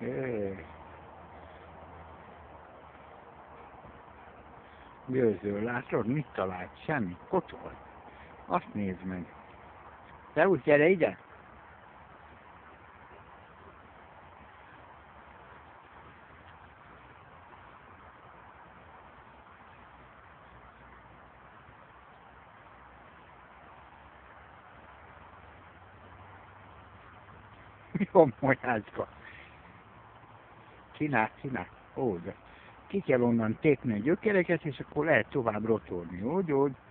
Győző, látod, mit talált? Semmi, kocsol. Azt nézd meg. Te úgy gyere ide! Jó molyázva. Csinál. Ó, de ki kell onnan tépni a gyökereket, és akkor lehet tovább rotolni. Úgy.